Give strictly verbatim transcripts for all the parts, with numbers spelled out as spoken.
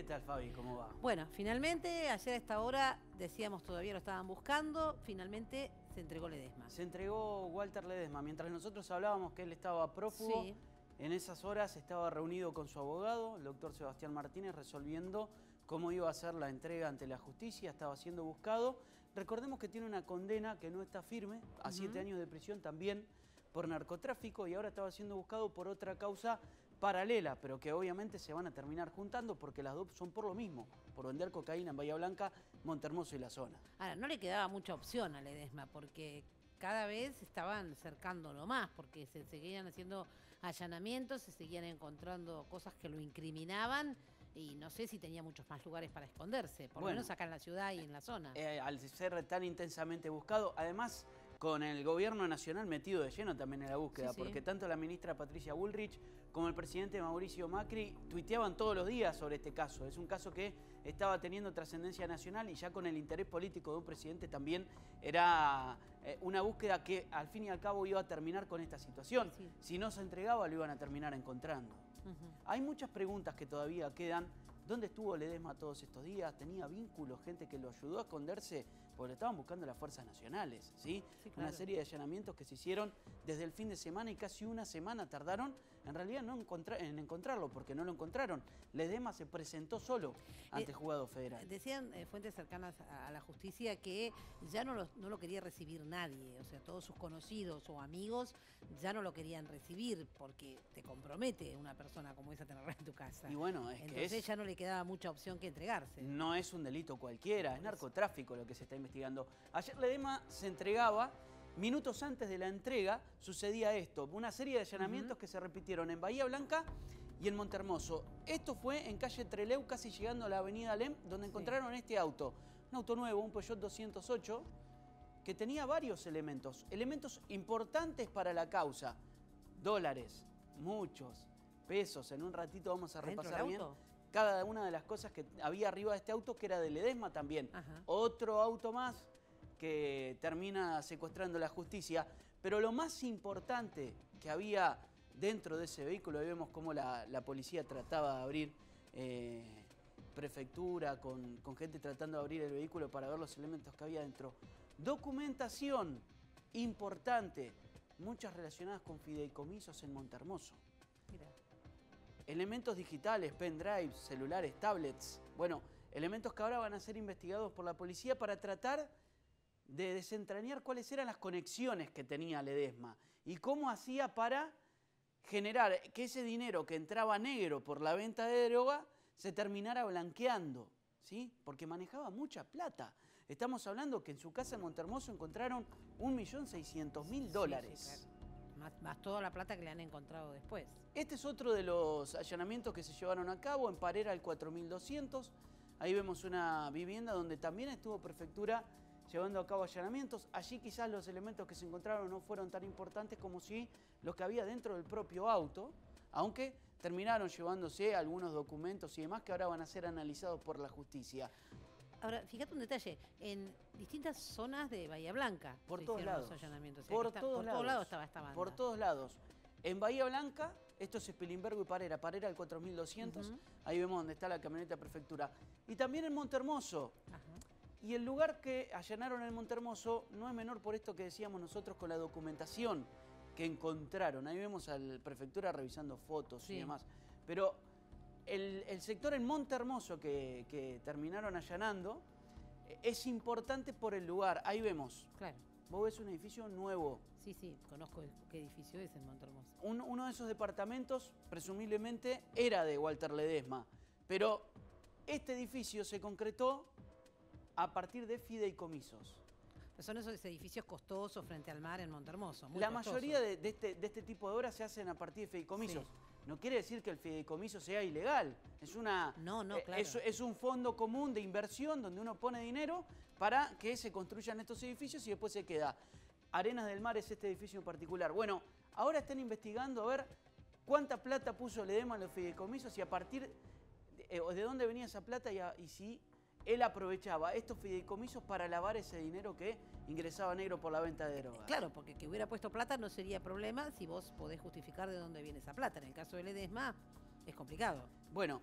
tal, Fabi? ¿Cómo va? Bueno, finalmente, ayer a esta hora, decíamos todavía lo estaban buscando, finalmente se entregó Ledesma. Se entregó Walter Ledesma. Mientras nosotros hablábamos que él estaba prófugo, Sí. en esas horas estaba reunido con su abogado, el doctor Sebastián Martínez, resolviendo cómo iba a ser la entrega ante la justicia. Estaba siendo buscado. Recordemos que tiene una condena que no está firme, a siete Uh-huh. años de prisión también por narcotráfico, y ahora estaba siendo buscado por otra causa paralela, pero que obviamente se van a terminar juntando porque las dos son por lo mismo, por vender cocaína en Bahía Blanca, Montehermoso y la zona. Ahora, no le quedaba mucha opción a Ledesma porque cada vez estaban cercándolo más, porque se seguían haciendo allanamientos, se seguían encontrando cosas que lo incriminaban y no sé si tenía muchos más lugares para esconderse, por lo Bueno, menos acá en la ciudad y en la zona. Eh, al ser tan intensamente buscado, además con el gobierno nacional metido de lleno también en la búsqueda, Sí, sí. porque tanto la ministra Patricia Bullrich como el presidente Mauricio Macri tuiteaban todos los días sobre este caso. Es un caso que estaba teniendo trascendencia nacional y ya con el interés político de un presidente también era eh, una búsqueda que al fin y al cabo iba a terminar con esta situación. Sí, sí. Si no se entregaba lo iban a terminar encontrando. Uh-huh. Hay muchas preguntas que todavía quedan. ¿Dónde estuvo Ledesma todos estos días? ¿Tenía vínculos, gente que lo ayudó a esconderse? Porque lo estaban buscando las fuerzas nacionales, ¿sí? Sí, claro. Una serie de allanamientos que se hicieron desde el fin de semana y casi una semana tardaron en realidad no encontrar, en encontrarlo, porque no lo encontraron. Ledesma se presentó solo ante Eh, Juzgado Federal. Decían eh, fuentes cercanas a, a la justicia que ya no lo, no lo quería recibir nadie, o sea, todos sus conocidos o amigos ya no lo querían recibir porque te compromete una persona como esa tenerla en tu casa. Y bueno, es Entonces que es, ya no le quedaba mucha opción que entregarse. no es un delito cualquiera, es narcotráfico lo que se está investigando. Ayer Ledesma se entregaba. Minutos antes de la entrega sucedía esto, una serie de allanamientos uh-huh. que se repitieron en Bahía Blanca y en Montehermoso. Esto fue en calle Trelew, casi llegando a la avenida Alem, donde sí. encontraron este auto. Un auto nuevo, un Peugeot doscientos ocho, que tenía varios elementos, elementos importantes para la causa. Dólares, muchos, pesos. En un ratito vamos a repasar bien cada una de las cosas que había arriba de este auto, que era de Ledesma también. Ajá. Otro auto más que termina secuestrando la justicia. Pero lo más importante que había dentro de ese vehículo, ahí vemos cómo la, la policía trataba de abrir, eh, prefectura, con, con gente tratando de abrir el vehículo para ver los elementos que había dentro. Documentación importante, muchas relacionadas con fideicomisos en Montehermoso. Mira. Elementos digitales, pendrives, celulares, tablets. Bueno, elementos que ahora van a ser investigados por la policía para tratar de desentrañar cuáles eran las conexiones que tenía Ledesma y cómo hacía para generar que ese dinero que entraba negro por la venta de droga se terminara blanqueando, ¿sí? Porque manejaba mucha plata. Estamos hablando que en su casa en Montehermoso encontraron un millón seiscientos mil dólares. Sí, sí, claro. más, más toda la plata que le han encontrado después. Este es otro de los allanamientos que se llevaron a cabo en Parera, el cuatro mil doscientos. Ahí vemos una vivienda donde también estuvo prefectura llevando a cabo allanamientos. Allí quizás los elementos que se encontraron no fueron tan importantes como si los que había dentro del propio auto, aunque terminaron llevándose algunos documentos y demás que ahora van a ser analizados por la justicia. Ahora, fíjate un detalle, en distintas zonas de Bahía Blanca por se todos hicieron lados, los allanamientos. O sea, por, está, todos, por lados, todos lados estaba esta banda. Por todos lados. En Bahía Blanca, esto es Spilimbergo y Parera, Parera el cuatro mil doscientos, uh-huh. Ahí vemos donde está la camioneta prefectura. Y también en Montehermoso. Ajá. Y el lugar que allanaron en Montehermoso no es menor por esto que decíamos nosotros con la documentación que encontraron. Ahí vemos a la prefectura revisando fotos sí. y demás. Pero el, el sector en Montehermoso que, que terminaron allanando es importante por el lugar. Ahí vemos. Claro. Vos ves un edificio nuevo. Sí, sí, conozco qué edificio es en Montehermoso. Un, uno de esos departamentos, presumiblemente, era de Walter Ledesma. Pero este edificio se concretó a partir de fideicomisos. Pero son esos edificios costosos frente al mar en Montehermoso. La mayoría de, de, este, de este tipo de obras se hacen a partir de fideicomisos. Sí. No quiere decir que el fideicomiso sea ilegal. Es, una, no, no, claro. es, es un fondo común de inversión donde uno pone dinero para que se construyan estos edificios y después se queda. Arenas del Mar es este edificio en particular. Bueno, ahora están investigando a ver cuánta plata puso Ledesma en los fideicomisos y a partir de, eh, de dónde venía esa plata y, a, y si él aprovechaba estos fideicomisos para lavar ese dinero que ingresaba negro por la venta de drogas. Claro, porque que hubiera puesto plata no sería problema si vos podés justificar de dónde viene esa plata. En el caso de Ledesma es complicado. Bueno,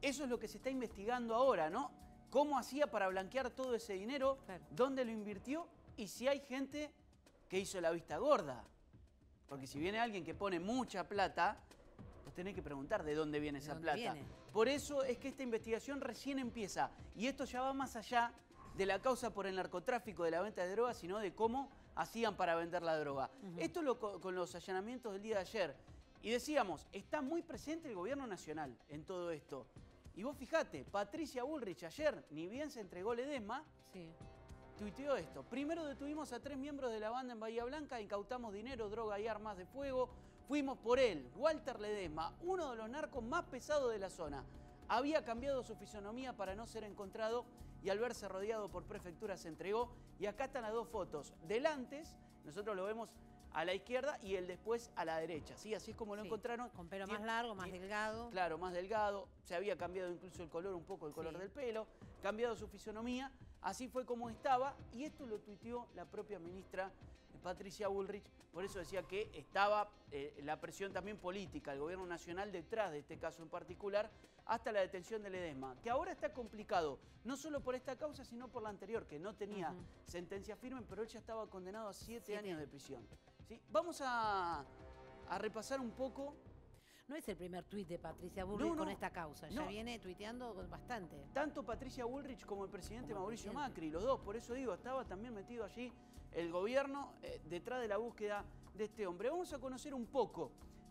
eso es lo que se está investigando ahora, ¿no? ¿Cómo hacía para blanquear todo ese dinero? Claro. ¿Dónde lo invirtió? Y si hay gente que hizo la vista gorda. Porque si viene alguien que pone mucha plata, pues tenés que preguntar de dónde viene esa dónde plata. viene? Por eso es que esta investigación recién empieza. Y esto ya va más allá de la causa por el narcotráfico, de la venta de drogas, sino de cómo hacían para vender la droga. Uh-huh. Esto lo, con los allanamientos del día de ayer. Y decíamos, está muy presente el gobierno nacional en todo esto. Y vos fijate, Patricia Bullrich ayer, ni bien se entregó Ledesma, sí. tuiteó esto. Primero detuvimos a tres miembros de la banda en Bahía Blanca, incautamos dinero, droga y armas de fuego. Fuimos por él, Walter Ledesma, uno de los narcos más pesados de la zona. Había cambiado su fisonomía para no ser encontrado y al verse rodeado por prefectura se entregó. Y acá están las dos fotos. Del antes, nosotros lo vemos a la izquierda y el después a la derecha. ¿Sí? Así es como lo sí, encontraron. Con pelo más largo, más delgado. Claro, más delgado. Se había cambiado incluso el color, un poco el color sí. del pelo. Cambiado su fisonomía. Así fue como estaba. Y esto lo tuiteó la propia ministra Patricia Bullrich. Por eso decía que estaba eh, la presión también política, el gobierno nacional detrás de este caso en particular, hasta la detención de Ledesma, que ahora está complicado, no solo por esta causa, sino por la anterior, que no tenía uh-huh. sentencia firme, pero él ya estaba condenado a siete, siete. años de prisión. ¿Sí? Vamos a, a repasar un poco. No es el primer tuit de Patricia Bullrich no, no, con esta causa, ya no. viene tuiteando bastante. Tanto Patricia Bullrich como el presidente como Mauricio presidente. Macri, los dos, por eso digo, estaba también metido allí el gobierno eh, detrás de la búsqueda de este hombre. Vamos a conocer un poco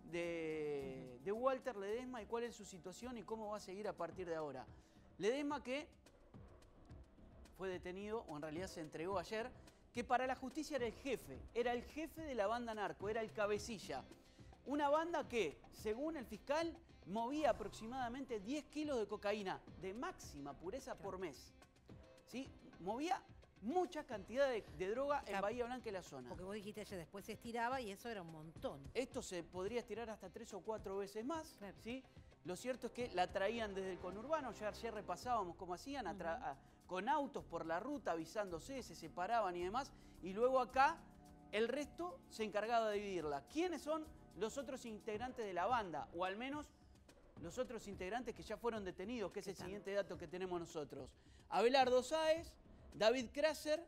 de, de Walter Ledesma y cuál es su situación y cómo va a seguir a partir de ahora. Ledesma que fue detenido, o en realidad se entregó ayer, que para la justicia era el jefe, era el jefe de la banda narco, era el cabecilla. Una banda que, según el fiscal, movía aproximadamente diez kilos de cocaína de máxima pureza por mes. ¿Sí? Movía mucha cantidad de, de droga en Bahía Blanca y la zona. Porque vos dijiste ayer, después se estiraba y eso era un montón. Esto se podría estirar hasta tres o cuatro veces más, claro. ¿sí? Lo cierto es que la traían desde el conurbano, ya ayer repasábamos cómo hacían, uh-huh. a, a, con autos por la ruta avisándose, se separaban y demás, y luego acá el resto se encargaba de dividirla. ¿Quiénes son los otros integrantes de la banda? O al menos los otros integrantes que ya fueron detenidos, que es el siguiente dato que tenemos nosotros. Abelardo Sáez, David Krasser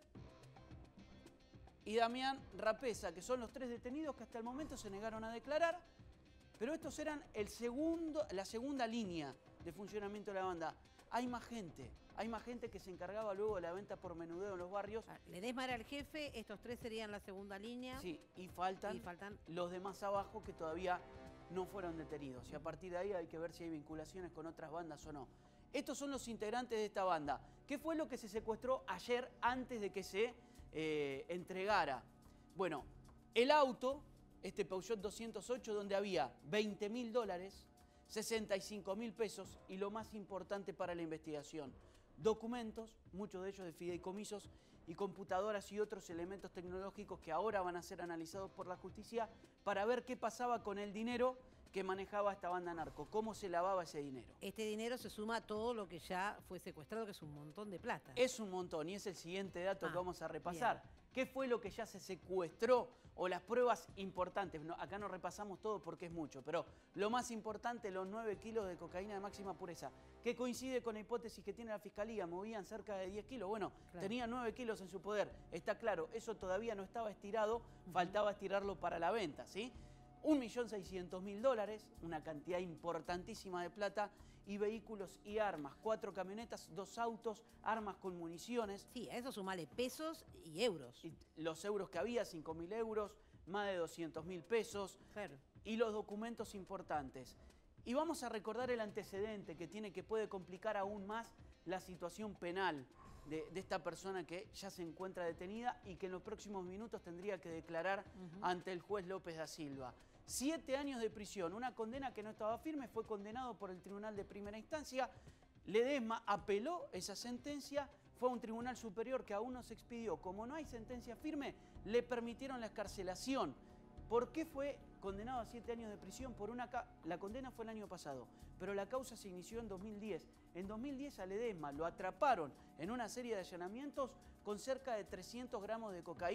y Damián Rapesa, que son los tres detenidos que hasta el momento se negaron a declarar, pero estos eran el segundo, la segunda línea de funcionamiento de la banda. Hay más gente, hay más gente que se encargaba luego de la venta por menudeo en los barrios. Ledesma era el jefe, estos tres serían la segunda línea. Sí, y faltan, y faltan los demás abajo que todavía no fueron detenidos. Y a partir de ahí hay que ver si hay vinculaciones con otras bandas o no. Estos son los integrantes de esta banda. ¿Qué fue lo que se secuestró ayer antes de que se eh, entregara? Bueno, el auto, este Peugeot doscientos ocho, donde había veinte mil dólares, sesenta y cinco mil pesos y lo más importante para la investigación, documentos, muchos de ellos de fideicomisos y computadoras y otros elementos tecnológicos que ahora van a ser analizados por la justicia para ver qué pasaba con el dinero que manejaba esta banda narco, cómo se lavaba ese dinero. Este dinero se suma a todo lo que ya fue secuestrado, que es un montón de plata. Es un montón y es el siguiente dato ah, que vamos a repasar. Bien. ¿Qué fue lo que ya se secuestró o las pruebas importantes? No, acá no repasamos todo porque es mucho, pero lo más importante, los nueve kilos de cocaína de máxima pureza, que coincide con la hipótesis que tiene la Fiscalía, movían cerca de diez kilos. Bueno, claro. tenían nueve kilos en su poder, está claro, eso todavía no estaba estirado, uh-huh. faltaba estirarlo para la venta, ¿sí? un millón seiscientos mil dólares, una cantidad importantísima de plata, y vehículos y armas, cuatro camionetas, dos autos, armas con municiones. Sí, a eso sumale pesos y euros. Y los euros que había, cinco mil euros, más de doscientos mil pesos, claro. y los documentos importantes. Y vamos a recordar el antecedente que tiene, que puede complicar aún más la situación penal de, de esta persona que ya se encuentra detenida y que en los próximos minutos tendría que declarar uh-huh. ante el juez López da Silva. Siete años de prisión, una condena que no estaba firme, fue condenado por el Tribunal de Primera Instancia. Ledesma apeló esa sentencia, fue a un tribunal superior que aún no se expidió. Como no hay sentencia firme, le permitieron la excarcelación. ¿Por qué fue condenado a siete años de prisión? Por una ca- la condena fue el año pasado, pero la causa se inició en dos mil diez. En dos mil diez a Ledesma lo atraparon en una serie de allanamientos con cerca de trescientos gramos de cocaína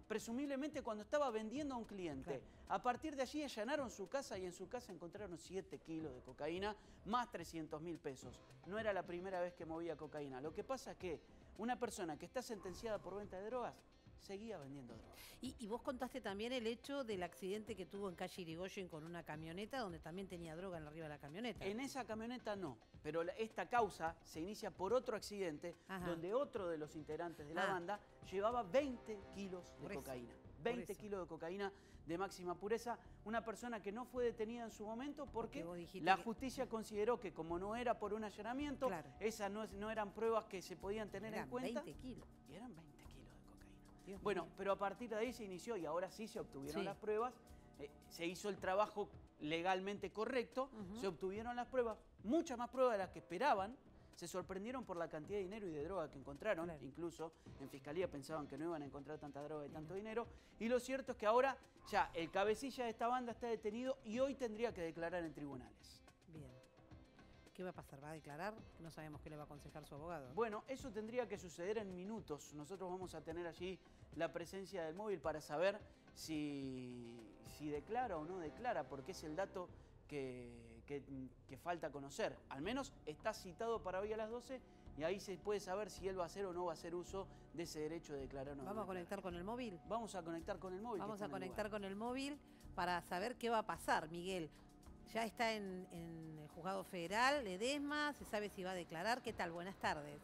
presumiblemente cuando estaba vendiendo a un cliente. Claro. A partir de allí allanaron su casa y en su casa encontraron siete kilos de cocaína más trescientos mil pesos. No era la primera vez que movía cocaína. Lo que pasa es que una persona que está sentenciada por venta de drogas seguía vendiendo drogas. Y, y vos contaste también el hecho del accidente que tuvo en calle Irigoyen con una camioneta donde también tenía droga en arriba de la camioneta. En esa camioneta no, pero la- esta causa se inicia por otro accidente. Ajá. Donde otro de los integrantes de la ah. banda llevaba veinte kilos de por cocaína. Eso, veinte kilos de cocaína de máxima pureza. Una persona que no fue detenida en su momento porque, porque la justicia que... consideró que como no era por un allanamiento, claro. esas no, no eran pruebas que se podían tener eran en cuenta. veinte kilos. Y eran veinte. Dios bueno, mío. Pero a partir de ahí se inició y ahora sí se obtuvieron sí. las pruebas, eh, se hizo el trabajo legalmente correcto, uh-huh. se obtuvieron las pruebas, muchas más pruebas de las que esperaban, se sorprendieron por la cantidad de dinero y de droga que encontraron, claro. incluso en Fiscalía pensaban que no iban a encontrar tanta droga y tanto dinero, y lo cierto es que ahora ya el cabecilla de esta banda está detenido y hoy tendría que declarar en tribunales. Bien. ¿Qué va a pasar? ¿Va a declarar? No sabemos qué le va a aconsejar su abogado. Bueno, eso tendría que suceder en minutos. Nosotros vamos a tener allí la presencia del móvil para saber si, si declara o no declara, porque es el dato que, que, que falta conocer. Al menos está citado para hoy a las doce y ahí se puede saber si él va a hacer o no va a hacer uso de ese derecho de declarar o no. ¿Vamos a conectar con el móvil? Vamos a conectar con el móvil. Vamos a conectar con el móvil para saber qué va a pasar, Miguel. Ya está en, en el juzgado federal, Ledesma, se sabe si va a declarar. ¿Qué tal? Buenas tardes.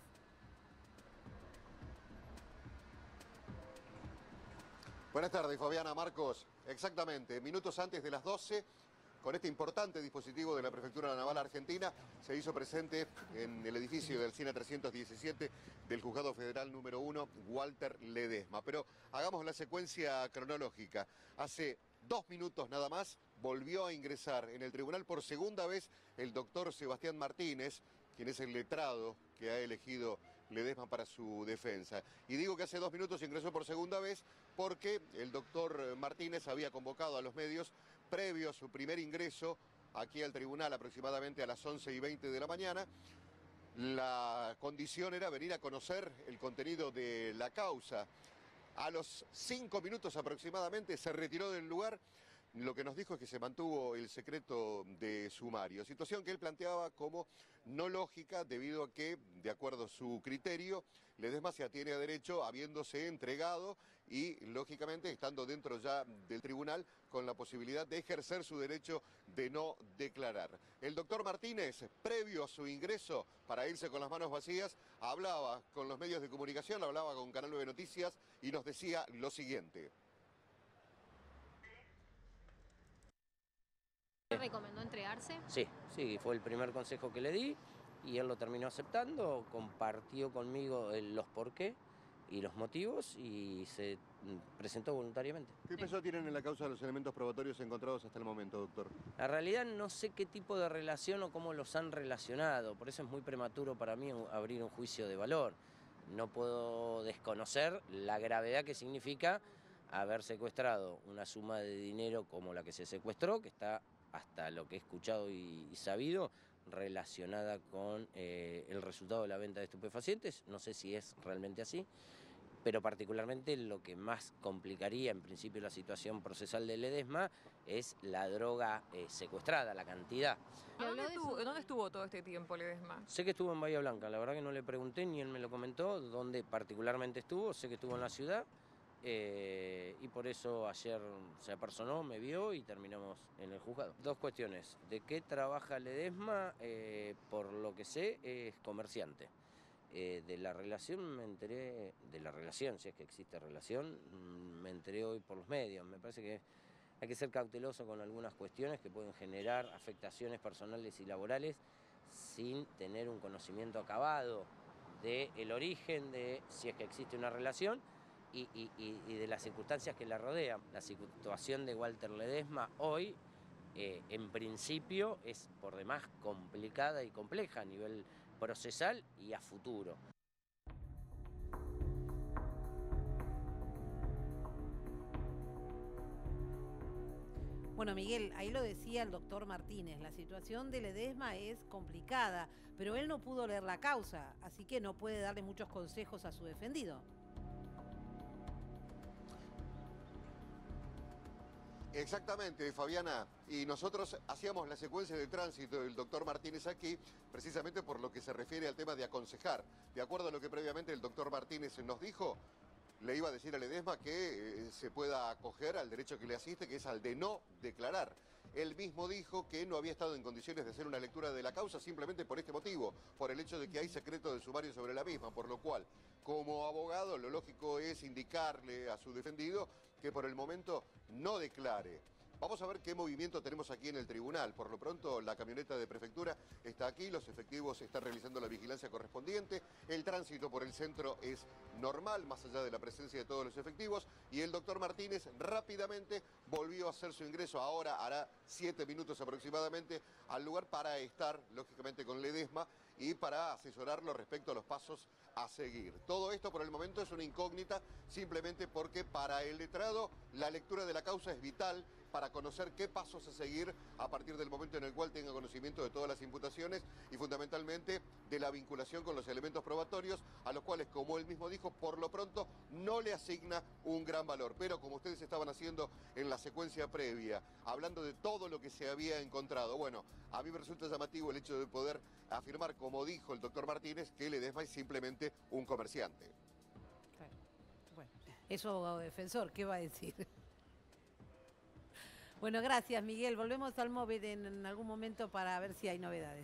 Buenas tardes, Fabiana, Marcos. Exactamente, minutos antes de las doce, con este importante dispositivo de la Prefectura Naval Argentina, se hizo presente en el edificio del Cine trescientos diecisiete del Juzgado Federal número uno, Walter Ledesma. Pero hagamos la secuencia cronológica. Hace dos minutos nada más volvió a ingresar en el tribunal por segunda vez el doctor Sebastián Martínez, quien es el letrado que ha elegido Ledesma para su defensa. Y digo que hace dos minutos ingresó por segunda vez porque el doctor Martínez había convocado a los medios previo a su primer ingreso aquí al tribunal aproximadamente a las once y veinte de la mañana. La condición era venir a conocer el contenido de la causa. A los cinco minutos aproximadamente se retiró del lugar. Lo que nos dijo es que se mantuvo el secreto de sumario, situación que él planteaba como no lógica debido a que, de acuerdo a su criterio, Ledesma se atiene a derecho habiéndose entregado y, lógicamente, estando dentro ya del tribunal con la posibilidad de ejercer su derecho de no declarar. El doctor Martínez, previo a su ingreso, para irse con las manos vacías, hablaba con los medios de comunicación, hablaba con Canal nueve Noticias y nos decía lo siguiente. ¿Recomendó entregarse? Sí, sí, fue el primer consejo que le di y él lo terminó aceptando, compartió conmigo el, los por qué y los motivos y se presentó voluntariamente. ¿Qué peso tienen en la causa de los elementos probatorios encontrados hasta el momento, doctor? La realidad no sé qué tipo de relación o cómo los han relacionado, por eso es muy prematuro para mí abrir un juicio de valor. No puedo desconocer la gravedad que significa haber secuestrado una suma de dinero como la que se secuestró, que está hasta lo que he escuchado y sabido, relacionada con eh, el resultado de la venta de estupefacientes. No sé si es realmente así, pero particularmente lo que más complicaría en principio la situación procesal de Ledesma es la droga eh, secuestrada, la cantidad. ¿Dónde estuvo, ¿Dónde estuvo todo este tiempo Ledesma? Sé que estuvo en Bahía Blanca, la verdad que no le pregunté ni él me lo comentó dónde particularmente estuvo, sé que estuvo en la ciudad. Eh, y por eso ayer se apersonó, me vio y terminamos en el juzgado. Dos cuestiones. ¿De qué trabaja Ledesma? Eh, por lo que sé, es comerciante. Eh, de la relación me enteré, de la relación, si es que existe relación, me enteré hoy por los medios. Me parece que hay que ser cauteloso con algunas cuestiones que pueden generar afectaciones personales y laborales sin tener un conocimiento acabado del origen de si es que existe una relación. Y, y, y de las circunstancias que la rodean. La situación de Walter Ledesma hoy, eh, en principio, es por demás complicada y compleja a nivel procesal y a futuro. Bueno, Miguel, ahí lo decía el doctor Martínez, la situación de Ledesma es complicada, pero él no pudo leer la causa, así que no puede darle muchos consejos a su defendido. Exactamente, Fabiana. Y nosotros hacíamos la secuencia de tránsito del doctor Martínez aquí, precisamente por lo que se refiere al tema de aconsejar. De acuerdo a lo que previamente el doctor Martínez nos dijo, le iba a decir a Ledesma que eh, se pueda acoger al derecho que le asiste, que es al de no declarar. Él mismo dijo que no había estado en condiciones de hacer una lectura de la causa simplemente por este motivo, por el hecho de que hay secreto de sumario sobre la misma, por lo cual, como abogado, lo lógico es indicarle a su defendido que por el momento no declare. Vamos a ver qué movimiento tenemos aquí en el tribunal. Por lo pronto, la camioneta de prefectura está aquí, los efectivos están realizando la vigilancia correspondiente, el tránsito por el centro es normal, más allá de la presencia de todos los efectivos, y el doctor Martínez rápidamente volvió a hacer su ingreso, ahora hará siete minutos aproximadamente, al lugar para estar, lógicamente, con Ledesma y para asesorarlo respecto a los pasos a seguir. Todo esto por el momento es una incógnita, simplemente porque para el letrado la lectura de la causa es vital para conocer qué pasos a seguir a partir del momento en el cual tenga conocimiento de todas las imputaciones y fundamentalmente de la vinculación con los elementos probatorios, a los cuales, como él mismo dijo, por lo pronto no le asigna un gran valor. Pero como ustedes estaban haciendo en la secuencia previa, hablando de todo lo que se había encontrado, bueno, a mí me resulta llamativo el hecho de poder afirmar, como dijo el doctor Martínez, que Ledesma es simplemente un comerciante. Claro. Bueno, es su abogado defensor, ¿qué va a decir? Bueno, gracias, Miguel. Volvemos al móvil en, en algún momento para ver si hay novedades.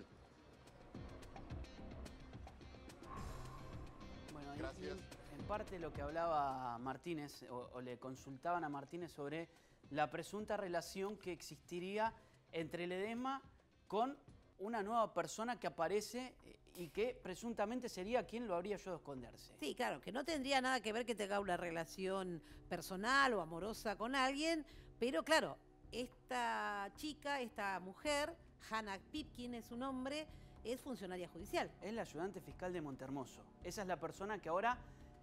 Bueno, y- Gracias. y en parte lo que hablaba Martínez, o, o le consultaban a Martínez sobre la presunta relación que existiría entre Ledesma con una nueva persona que aparece eh, y que presuntamente sería quien lo habría ayudado a esconderse. Sí, claro, que no tendría nada que ver que tenga una relación personal o amorosa con alguien, pero claro, esta chica, esta mujer, Hannah Pipkin es su nombre, es funcionaria judicial. Es la ayudante fiscal de Montermoso. Esa es la persona que ahora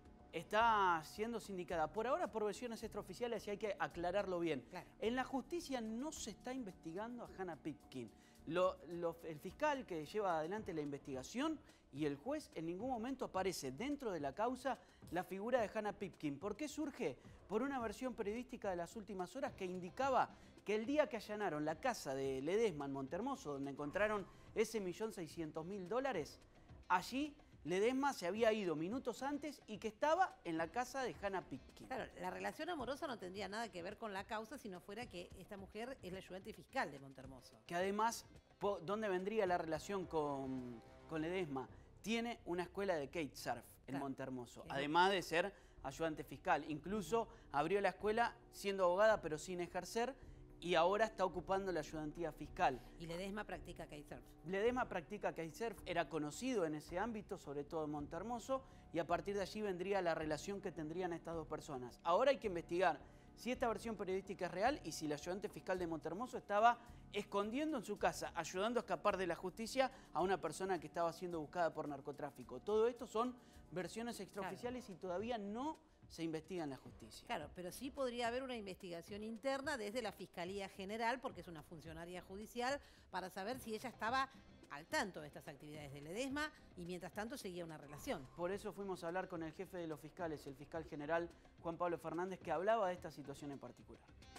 está siendo sindicada. Por ahora por versiones extraoficiales y hay que aclararlo bien. Claro. En la justicia no se está investigando a Hannah Pipkin. Lo- lo- el fiscal que lleva adelante la investigación y el juez en ningún momento aparece dentro de la causa la figura de Hannah Pipkin. ¿Por qué surge? Por una versión periodística de las últimas horas que indicaba que el día que allanaron la casa de Ledesma en Montermoso, donde encontraron ese millón seiscientos mil dólares, allí Ledesma se había ido minutos antes y que estaba en la casa de Hannah Pipkin. Claro, la relación amorosa no tendría nada que ver con la causa si no fuera que esta mujer es la ayudante fiscal de Montermoso. Que además, po- ¿dónde vendría la relación con, con Ledesma? Tiene una escuela de kitesurf en Claro. Montermoso, Que no- además de ser ayudante fiscal. Incluso abrió la escuela siendo abogada pero sin ejercer y ahora está ocupando la ayudantía fiscal. Y Ledesma practica kitesurf. Ledesma practica kitesurf, era conocido en ese ámbito, sobre todo en Montermoso, y a partir de allí vendría la relación que tendrían estas dos personas. Ahora hay que investigar si esta versión periodística es real y si la ayudante fiscal de Montermoso estaba escondiendo en su casa, ayudando a escapar de la justicia a una persona que estaba siendo buscada por narcotráfico. Todo esto son versiones extraoficiales y todavía no se investiga en la justicia. Claro, pero sí podría haber una investigación interna desde la Fiscalía General, porque es una funcionaria judicial, para saber si ella estaba al tanto de estas actividades de Ledesma y mientras tanto seguía una relación. Por eso fuimos a hablar con el jefe de los fiscales, el fiscal general Juan Pablo Fernández, que hablaba de esta situación en particular.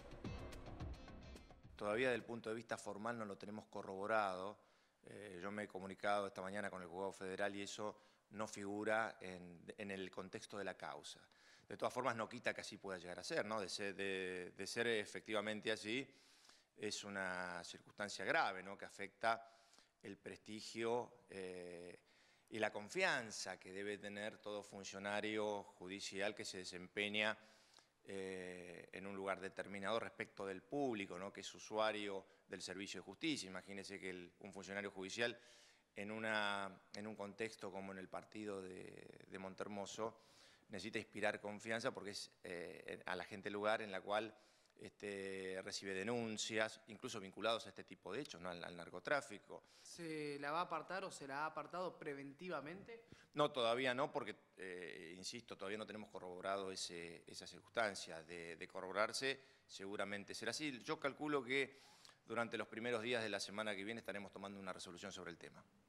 Todavía desde el punto de vista formal no lo tenemos corroborado. Eh, yo me he comunicado esta mañana con el juzgado federal y eso no figura en, en el contexto de la causa. De todas formas, no quita que así pueda llegar a ser, ¿no? De ser, de, de ser efectivamente así, es una circunstancia grave, ¿no? Que afecta el prestigio eh, y la confianza que debe tener todo funcionario judicial que se desempeña eh, en un lugar determinado respecto del público, ¿no? Que es usuario del servicio de justicia. Imagínese que el, un funcionario judicial en, una, en un contexto como en el partido de, de Montermoso necesita inspirar confianza porque es eh, a la gente el lugar en la cual este, recibe denuncias, incluso vinculados a este tipo de hechos, ¿no? al, al narcotráfico. ¿Se la va a apartar o se la ha apartado preventivamente? No, todavía no, porque, eh, insisto, todavía no tenemos corroborado ese, esa circunstancia. De, de corroborarse, seguramente será así. Yo calculo que durante los primeros días de la semana que viene estaremos tomando una resolución sobre el tema.